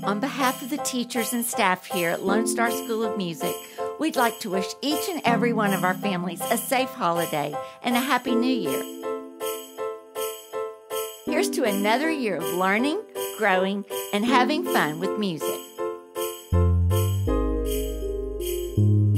On behalf of the teachers and staff here at Lone Star School of Music, we'd like to wish each and every one of our families a safe holiday and a Happy New Year. Here's to another year of learning, growing, and having fun with music.